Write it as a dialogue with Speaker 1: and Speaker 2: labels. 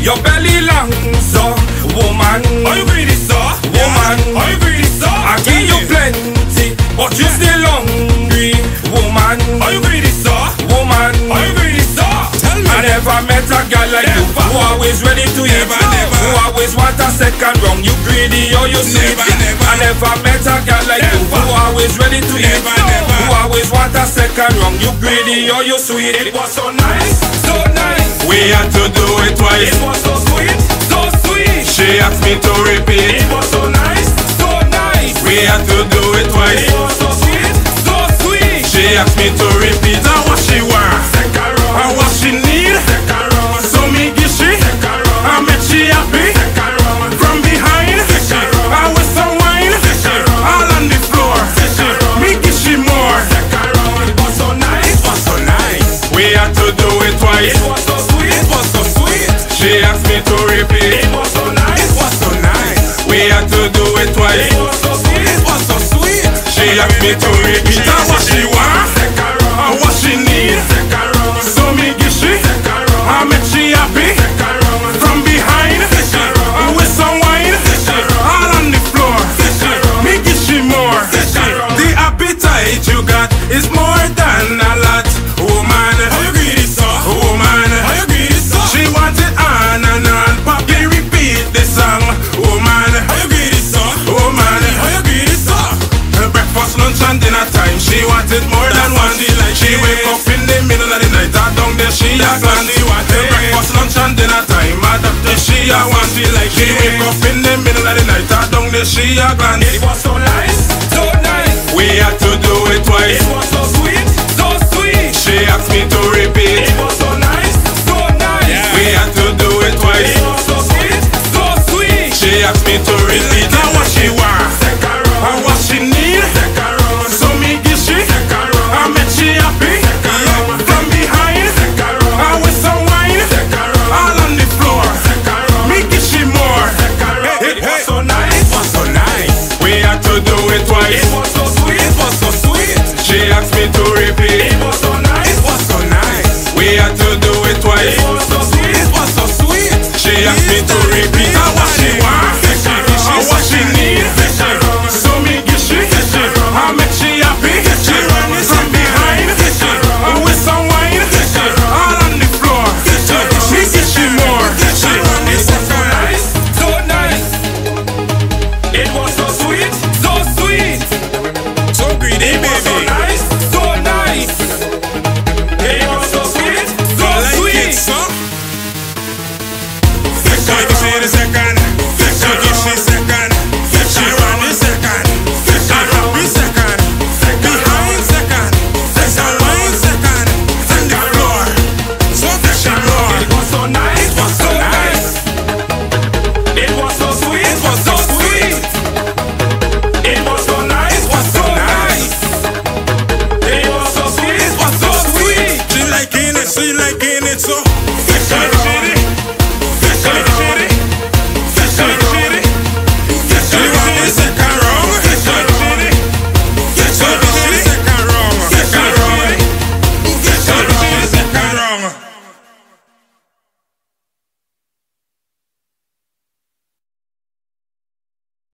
Speaker 1: Your belly long, so woman.
Speaker 2: Are you greedy, sir?
Speaker 1: Woman.
Speaker 2: Are you greedy, sir?
Speaker 1: I give you plenty, but you still hungry, woman.
Speaker 2: Are you greedy, sir?
Speaker 1: Woman.
Speaker 2: Are you greedy, sir? Tell me.
Speaker 1: I never met a girl like you who always ready to eat, who always want a second round. You greedy or you sweet. I never met a girl like you who always ready to eat, who always want a second round. You greedy or you sweet.
Speaker 2: It was so nice, so nice.
Speaker 3: We had to do it twice.
Speaker 2: It was so sweet, so sweet.
Speaker 3: She asked me to repeat.
Speaker 2: It was so nice, so nice.
Speaker 3: We had to do it twice.
Speaker 2: It was so sweet, so sweet.
Speaker 3: She asked me to repeat. And what she want,
Speaker 2: Second round,
Speaker 3: and what she need.
Speaker 2: second round,
Speaker 3: So me give she,
Speaker 2: second round,
Speaker 3: I make she happy.
Speaker 2: second round,
Speaker 3: From behind,
Speaker 2: second round,
Speaker 3: I with some wine,
Speaker 2: second round,
Speaker 3: all on the floor.
Speaker 2: second round,
Speaker 3: Me give she more.
Speaker 2: second round. It was so nice,
Speaker 3: Was so nice. We had to do it twice.
Speaker 2: it was so sweet, it was so sweet.
Speaker 3: She asked me to repeat.
Speaker 2: It was so nice,
Speaker 3: Was so nice. We had to do it twice.
Speaker 2: it was so sweet, it was so sweet.
Speaker 3: She asked me to repeat. And what she want,
Speaker 2: Second round,
Speaker 3: and what she need.
Speaker 2: second round,
Speaker 3: So me give she,
Speaker 2: second round,
Speaker 3: I make she happy.
Speaker 2: second round,
Speaker 3: From behind,
Speaker 2: second round,
Speaker 3: with some wine, all on the floor.
Speaker 2: second round,
Speaker 3: Me give she more.
Speaker 2: second round.
Speaker 3: The appetite you got is more than a lot, woman.
Speaker 2: Are you greedy, sir?
Speaker 3: Woman,
Speaker 2: Are you greedy, sir?
Speaker 3: she want it on and on. Poppy repeat the song, woman.
Speaker 2: Are you greedy, sir?
Speaker 3: Woman,
Speaker 2: Are you greedy, sir?
Speaker 3: breakfast, lunch and dinner time. She want it more than one. She wake up in the middle of the night, and down there she a gone. Breakfast, lunch and dinner time. Adapted she a want. She wake up in the middle of the night, and down there she a gone.
Speaker 2: It was so nice, so nice.
Speaker 3: We had to do it twice.
Speaker 2: It was so sweet, so sweet.
Speaker 3: She asked me to repeat.
Speaker 2: It was so nice, so nice.
Speaker 3: We had to do it twice.
Speaker 2: It was so sweet, so sweet.
Speaker 3: She asked me to repeat. And what she want,
Speaker 2: Second round,
Speaker 3: and what she need.
Speaker 2: second round,
Speaker 3: So me give she,
Speaker 2: second round,
Speaker 3: I make she happy. From behind,
Speaker 2: second round,
Speaker 3: I with some wine,
Speaker 2: second round,
Speaker 3: all on the floor.
Speaker 2: second round,
Speaker 3: Me give she more.
Speaker 2: second round. It was so nice,
Speaker 3: Was so nice. We had to do it twice.
Speaker 2: it was so sweet, it was so sweet.
Speaker 3: She asked me to repeat.
Speaker 2: It was so nice,
Speaker 3: Was so nice. We had to do it twice.
Speaker 2: it was so sweet, it was so sweet.
Speaker 3: She asked me to repeat. And what she want, and what she need. So me give she, I make she happy. From behind, with some wine, all on the floor. Me give she more.
Speaker 2: It was so nice, so nice. It was so sweet, so sweet.
Speaker 3: So greedy,
Speaker 2: It was so nice, so nice. It was so sweet, so sweet.
Speaker 3: The second, she give she second, she run the second, she happy second, behind second, second wine second, on the floor, so she more.
Speaker 2: It was so nice,
Speaker 3: Was so nice.
Speaker 2: It was so sweet, it was so sweet. It was so nice, was so nice. It was so sweet, it was so sweet.
Speaker 3: She liking it, so.